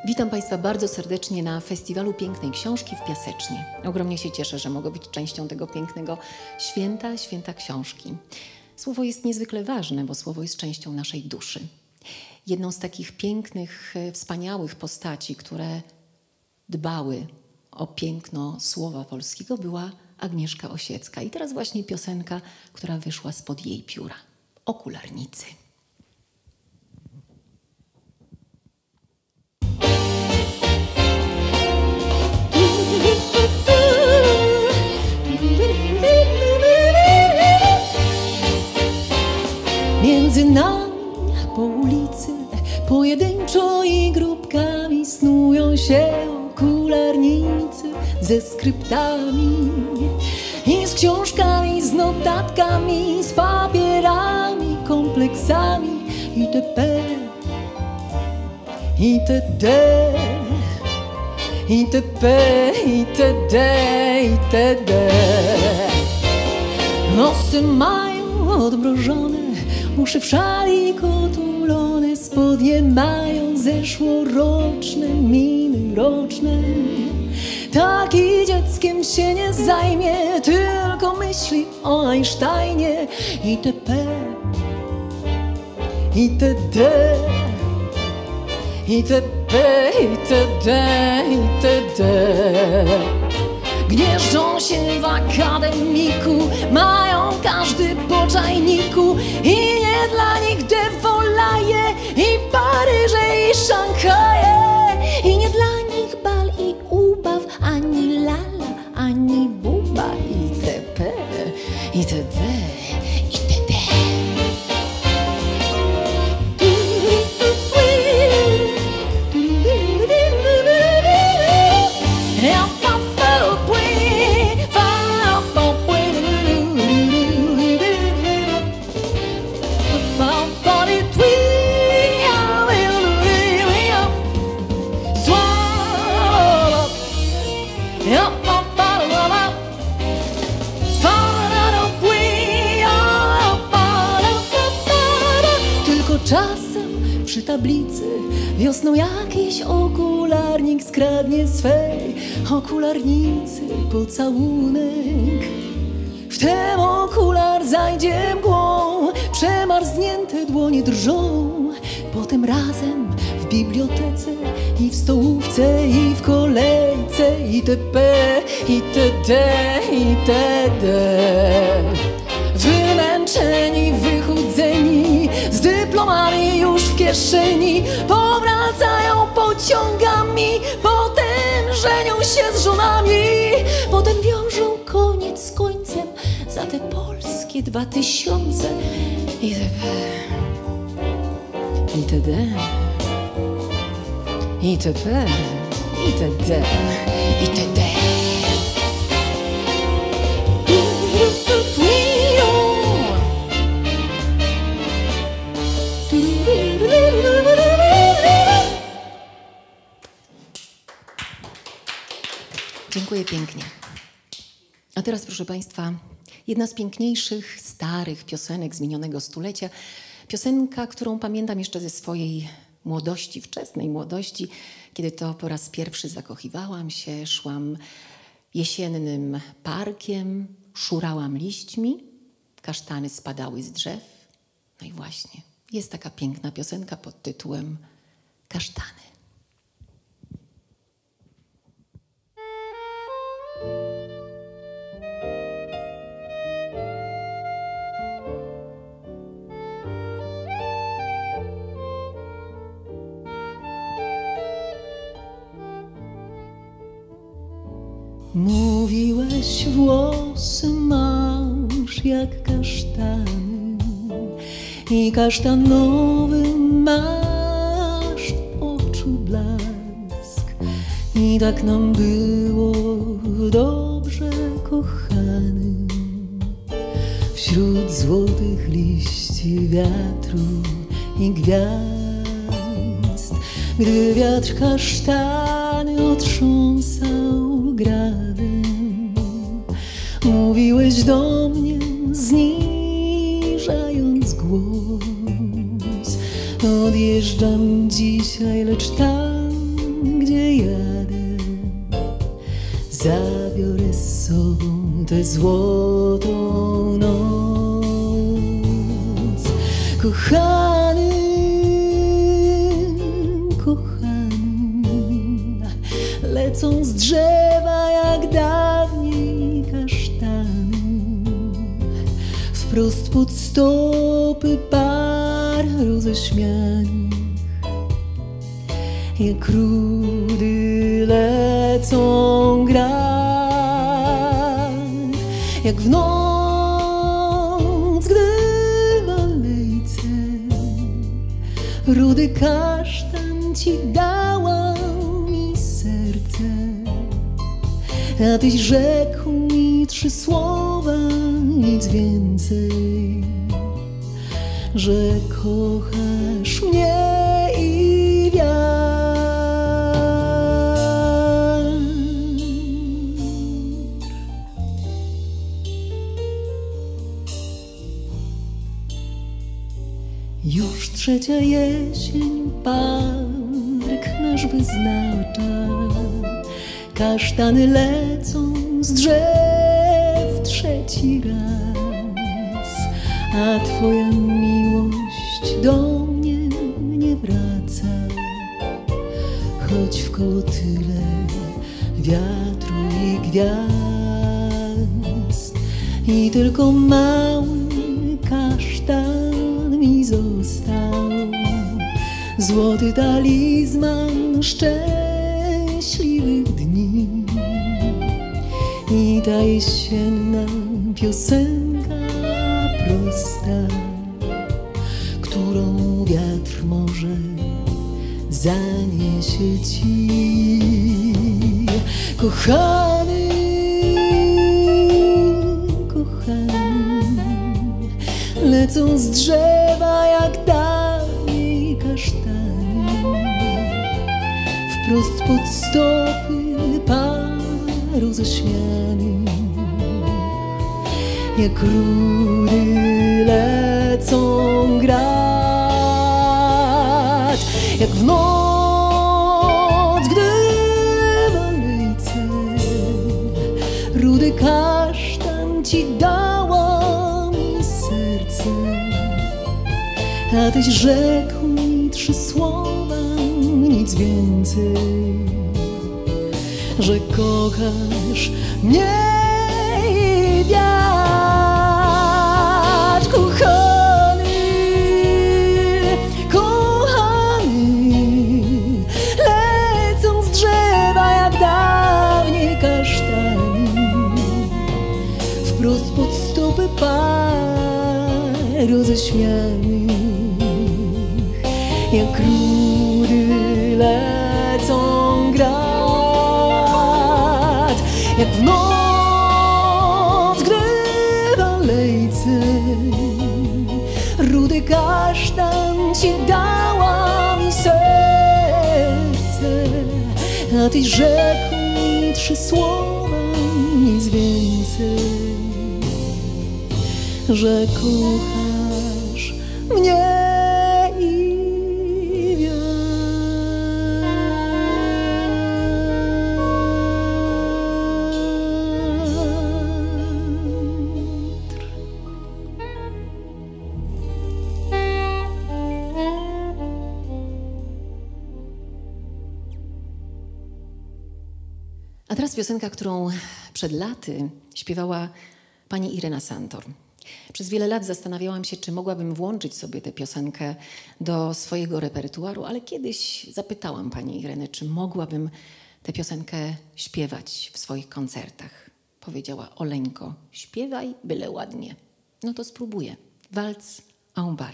Witam Państwa bardzo serdecznie na Festiwalu Pięknej Książki w Piasecznie. Ogromnie się cieszę, że mogę być częścią tego pięknego święta książki. Słowo jest niezwykle ważne, bo słowo jest częścią naszej duszy. Jedną z takich pięknych, wspaniałych postaci, które dbały o piękno słowa polskiego, była Agnieszka Osiecka. I teraz właśnie piosenka, która wyszła spod jej pióra. Okularnicy. Między nami po ulicy pojedynczo i grupkami snują się okularnicy ze skryptami i z książkami, z notatkami, z papierami, kompleksami itp. itd. itp. itd. itd. Nosy mają odmrożone, uszy w szalik otulone, spodnie mają zeszłoroczne, miny roczne. Taki dzieckiem się nie zajmie, tylko myśli o Einsteinie itp. itd. itp. itd. itd. Gnieżdżą się w akademiku, mają każdy po czajniku i nie dla nich Devolaje i Paryże i Szanghaje. I nie dla nich bal i ubaw, ani lala, ani buba itp. itd. itd. Czasem przy tablicy wiosną jakiś okularnik skradnie swej okularnicy pocałunek. Wtem okular zajdzie mgłą, przemarznięte dłonie drżą. Potem razem w bibliotece i w stołówce i w kolejce itp. itd. itd. Wymęczeni, wychudzeni, z dyplomami już w kieszeni, powracają pociągami, potem żenią się z żonami, potem wiążą koniec z końcem za te polskie 2000 itp. itd. itp. itd. itd. Dziękuję pięknie. A teraz, proszę Państwa, jedna z piękniejszych, starych piosenek z minionego stulecia. Piosenka, którą pamiętam jeszcze ze swojej młodości, wczesnej młodości, kiedy to po raz pierwszy zakochiwałam się, szłam jesiennym parkiem, szurałam liśćmi, kasztany spadały z drzew. No i właśnie, jest taka piękna piosenka pod tytułem Kasztany. Mówiłeś, włosy masz jak kasztany i kasztanowy masz oczu blask. I tak nam było dobrze, kochany, wśród złotych liści wiatru i gwiazd. Gdy wiatr kasztany otrząsał gradem, mówiłeś do mnie, zniżając głos: odjeżdżam dzisiaj, lecz tam tę złotą noc. Kochany, kochany, lecą z drzewa jak dawniej kasztany, wprost pod stopy par roześmianych. Jak rudy lecą grać, jak w noc, gdy w alejce rudy kasztan ci dała mi serce, a tyś rzekł mi 3 słowa, nic więcej, że kochasz mnie i wiatr. Już 3. jesień park nasz wyznacza, kasztany lecą z drzew 3. raz, a twoja miłość do mnie nie wraca, choć wkoło tyle wiatru i gwiazd, i tylko mały kasztan mi został, złoty talizman szczęśliwych dni i ta jesienna piosenka prosta, którą wiatr może zaniesie ci. Kochany, kochany, lecą z drzewa jak dawniej kasztany, wprost pod stopy par roześmianych. Jak rudy lecą grać, jak w noc, gdy w alejce rudy kasztan ci dała mi serce, a tyś rzekł mi 3 słowa, nic więcej, że kochasz mnie i wiatr. Kochany, kochany, lecą z drzewa jak dawniej kasztany, wprost pod stopy par roześmianych. Jak rudy lecą grać, jak w noc, gdy w alejce rudy kasztan ci dała mi serce, a tyś rzekł mi 3 słowa, nic więcej, że kochasz mnie i A teraz piosenka, którą przed laty śpiewała pani Irena Santor. Przez wiele lat zastanawiałam się, czy mogłabym włączyć sobie tę piosenkę do swojego repertuaru, ale kiedyś zapytałam pani Irenę, czy mogłabym tę piosenkę śpiewać w swoich koncertach. Powiedziała: Oleńko, śpiewaj byle ładnie. No to spróbuję. Walc Aumbara.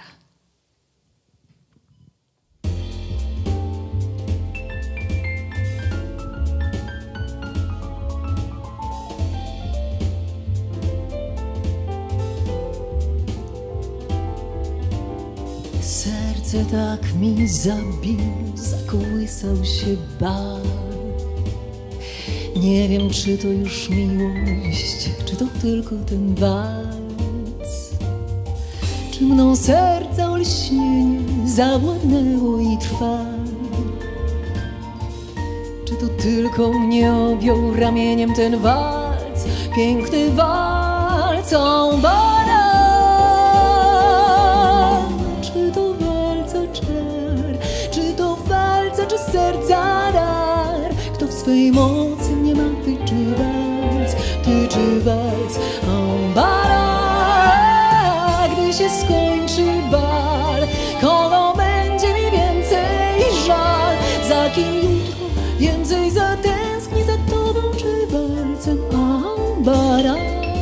Serce tak mi zabił, zakołysał się bal. Nie wiem, czy to już miłość, czy to tylko ten walc. Czy mną serca olśnienie zawładnęło i trwa? Czy to tylko mnie objął ramieniem ten walc? piękny walcą baran. Czy to walca czar, czy to walca, czy serca dar? Kto w swej mocy nie ma, tyczy walc, bara. Gdy się skończy bal, kogo będzie mi więcej żal? Za kim jutro więcej zatęskni, za tobą czy walcem, bara.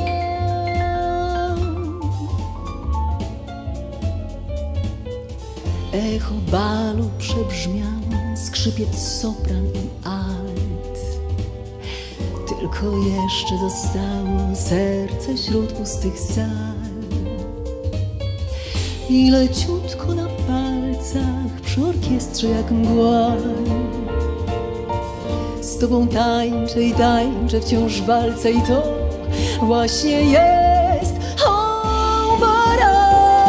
Echo balu przebrzmiało, skrzypiec sopran i alt. Tylko jeszcze zostało serce wśród pustych sal. I leciutko na palcach przy orkiestrze jak mgła. Z tobą tańczę i tańczę wciąż walce i to właśnie jest bara.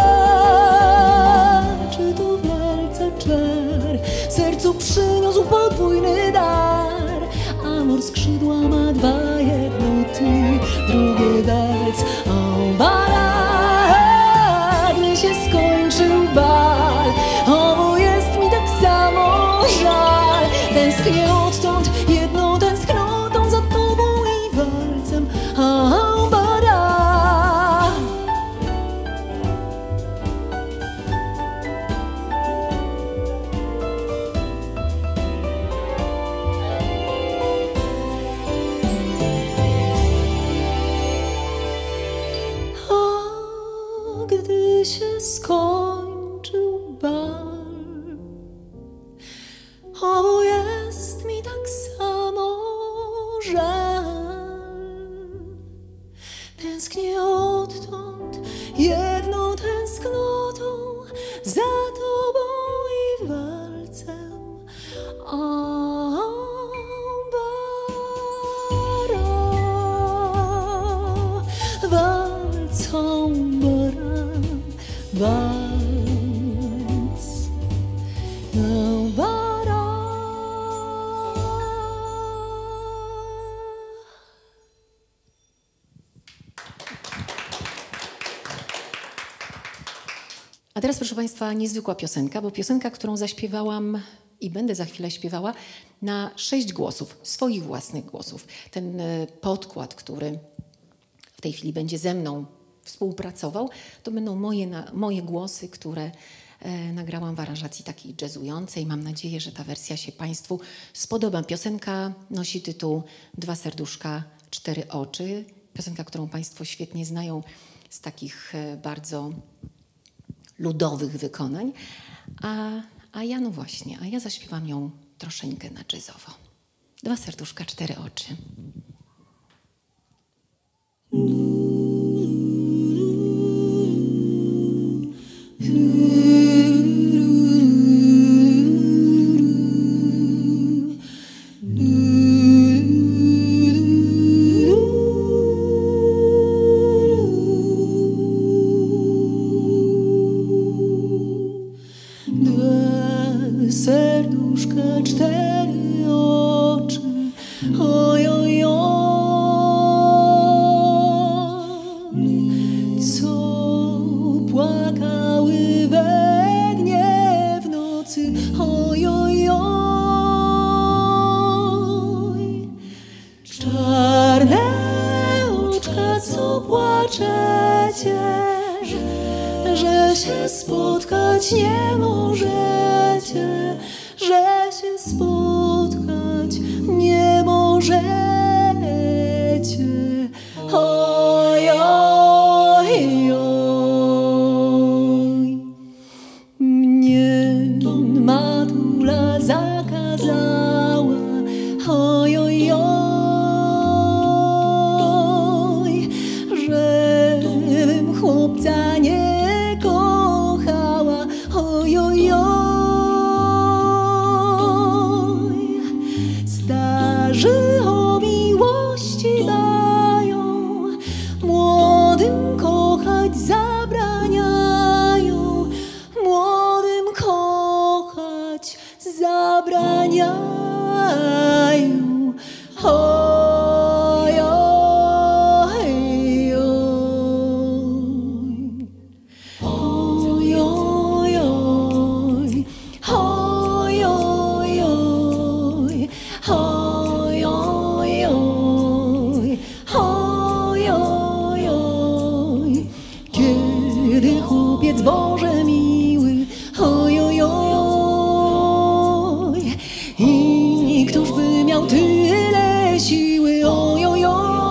Czy to walca czar? Sercu przyniósł podwójny dar. Amor skrzydła ma dwa, jedno ty, drugie walc, bara. Gdy się skończył bal, obu jest mi tak samo żal. Tęsknię odtąd jedną tęsknotą za tobą i walcem, bara. Gdy się skończył bal, obu jest mi tak samo żal. Tęsknię odtąd jedną tęsknotą za tobą i walcem, bara. Walcą bara, walc, bara. A teraz, proszę Państwa, niezwykła piosenka, bo piosenka, którą zaśpiewałam i będę za chwilę śpiewała na 6 głosów, swoich własnych głosów. Ten podkład, który w tej chwili będzie ze mną współpracował, to będą moje głosy, które nagrałam w aranżacji takiej jazzującej. Mam nadzieję, że ta wersja się Państwu spodoba. Piosenka nosi tytuł Dwa serduszka, cztery oczy. Piosenka, którą Państwo świetnie znają z takich bardzo ludowych wykonań. A ja, no właśnie, a ja zaśpiewam ją troszeczkę na jazzowo. Dwa serduszka, cztery oczy. Serduszka, cztery oczy, oj, oj, oj, co płakały we dnie w nocy, oj, oj, oj, czarne oczka, co płaczecie, że się spotkać nie możecie, że się spotkać nie możecie. Oj, oj, oj. Mnie matula zakazała, oj, oj, oj, żebym chłopca nie kochała, oj, oj, oj. Ojciec Boże miły, oj, oj, oj. I któż by miał tyle siły, oj, oj,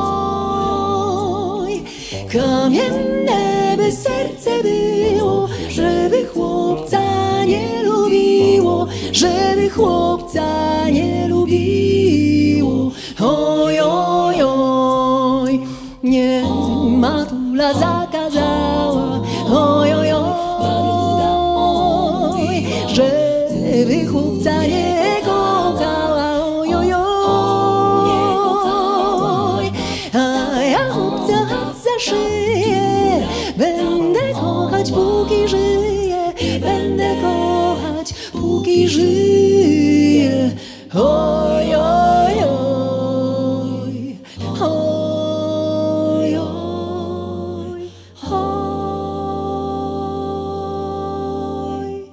oj. Kamienne by serce było, żeby chłopca nie lubiło, żeby chłopca nie lubiło. Oj, oj, oj, nie matula zakazała, oj, oj, oj, żeby chłopca nie kochała, oj, oj, oj, a ja chłopca za szyję będę kochać, póki żyję, będę kochać, póki żyję. Oj, oj, oj, oj, oj, oj.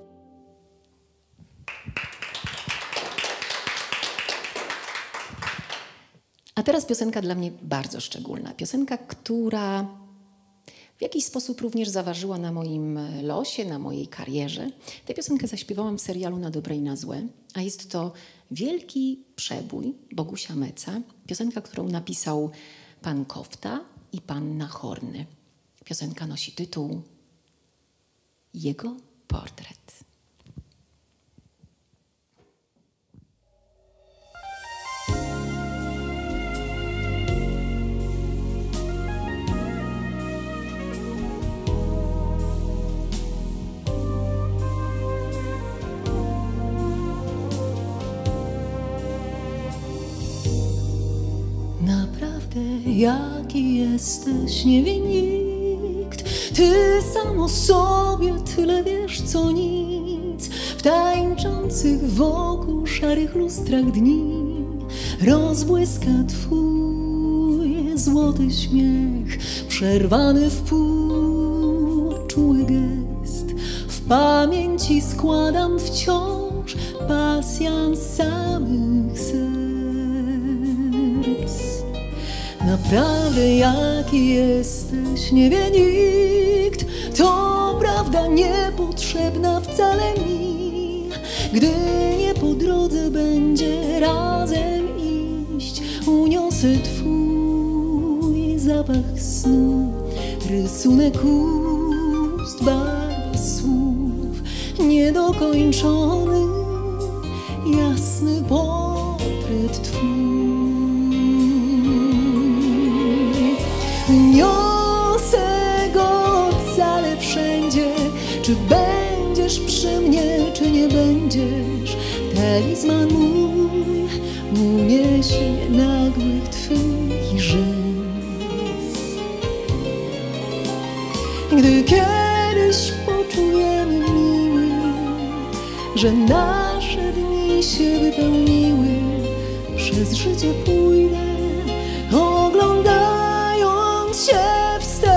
A teraz piosenka dla mnie bardzo szczególna. Piosenka, która w jakiś sposób również zaważyła na moim losie, na mojej karierze. Tę piosenkę zaśpiewałam w serialu Na dobre i na złe, a jest to wielki przebój Bogusia Meca. Piosenka, którą napisał pan Kofta i panna Horny. Piosenka nosi tytuł Jego portret. Naprawdę jaki jesteś, nie wie nikt. Ty sam o sobie tyle wiesz co nic. W tańczących wokół szarych lustrach dni rozbłyska twój złoty śmiech, przerwany w pół czuły gest. W pamięci składam wciąż pasjans samych serc. Naprawdę jaki jesteś, nie wie nikt. To prawda niepotrzebna wcale mi, gdy nie po drodze będzie razem iść. Uniosę twój zapach snu, rysunek ust, barwa słów, niedokończony, jasny portret twój. Niosę go cale wszędzie. Czy będziesz przy mnie, czy nie będziesz? Talizman mój uniesie nagłych twych rzęs. Gdy kiedyś poczujemy, miły, że nasze dni się wypełniły, przez życie pójdę, oglądając się wstecz.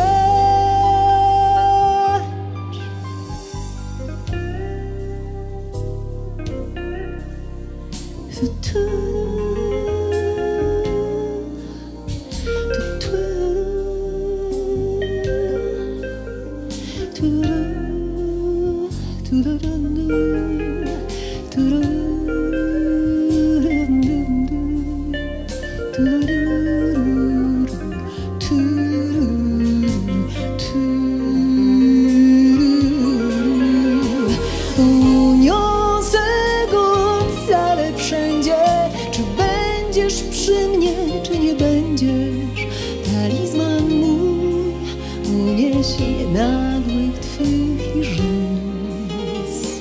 Uniosę go cale wszędzie. Czy będziesz przy mnie, czy nie będziesz? Talizman mój uniesie nagłych twych rzęs.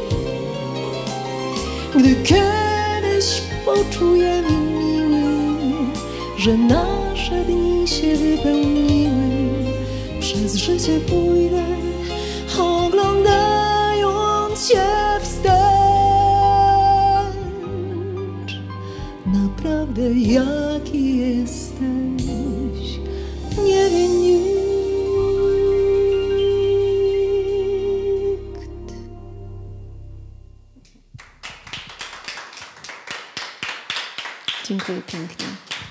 Gdy kiedyś poczujemy, miły, że nasze dni się wypełniły, przez życie pójdę, oglądając się wstecz. Naprawdę jaki jesteś, nie wie nikt. Dziękuję pięknie.